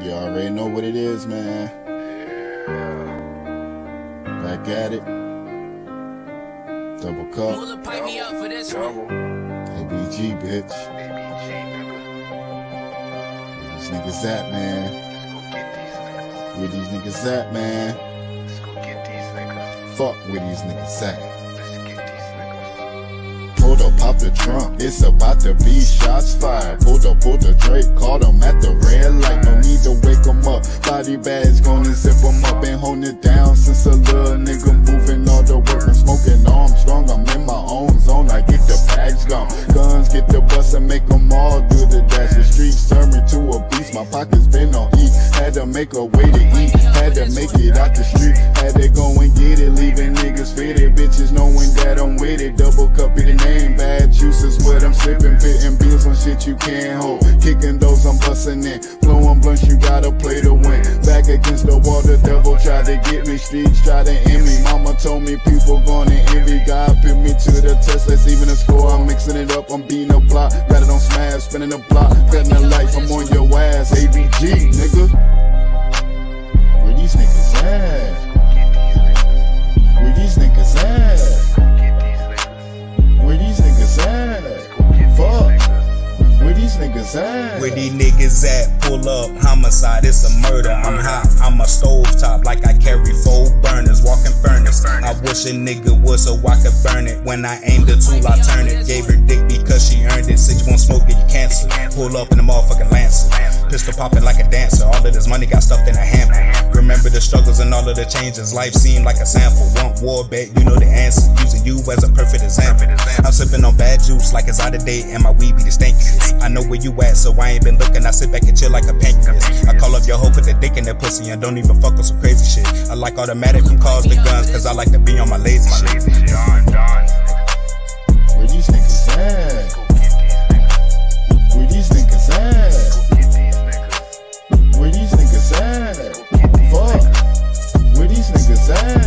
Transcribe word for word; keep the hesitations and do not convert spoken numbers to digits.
You already know what it is, man. Back at it. Double cup. Pipe me up for this one. A B G, bitch. Where these niggas at, man? Where these niggas at, man? Fuck where these niggas at. Pulled up, pop the trunk, it's about to be shots fired. Pulled up, pulled the Drake, caught him at the red light. No need to wake him up, body bags gonna zip him up. Been holding it down since a little nigga moving all the work. I'm smoking Armstrong, I'm in my own zone, I get the bags gone. Guns get the bus and make them all do the dash. The streets turn me to a beast, my pockets been on E. Had to make a way to eat, had to make it out the street. Had to go and get it, leaving niggas fitted. Bitches knowing that I'm with it, double cup be the name. Bad juices, what I'm sipping, pitting beans on shit you can't hold. Kicking those, I'm busting in. Blowing blunts, you gotta play to win. Back against the wall, the devil tried to get me. Streets try to end me. Mama told me people gonna envy. God put me to the test, let's even the score. I'm mixing it up, I'm beating the block. Got it on smash, spinning the block. Cutting the lights, I'm on your ass. A B G, nigga. Where these niggas at? Where these niggas at? Where these niggas at? Fuck. Where these niggas at? Where these niggas at? Pull up, homicide, it's a murder. I'm hot, I'm a stovetop, like I carry four burners, walking furnace. I wish a nigga would so I could burn it. When I aimed the tool, I turn it. Gave her dick because she earned it. Six won't smoke it, you cancel. Pull up in the motherfucking Lancer. Pistol popping like a dancer. All of this money got stuffed in a hamper. Remember the struggles and all of the changes. Life seemed like a sample. Want war, bet you know the answer. Using you as a perfect example. I'm sipping on bad juice like it's out of date, and my weed be the stankiest. I know where you at, so I ain't been looking. I sit back and chill like a pancreas. I call up your hoe, put the dick in that pussy, and don't even fuck with some crazy shit. I like automatic from cars to guns, cause I like to be on my lazy shit. Where these niggas at? Where these niggas at? Where these niggas at? Fuck. Where these niggas at?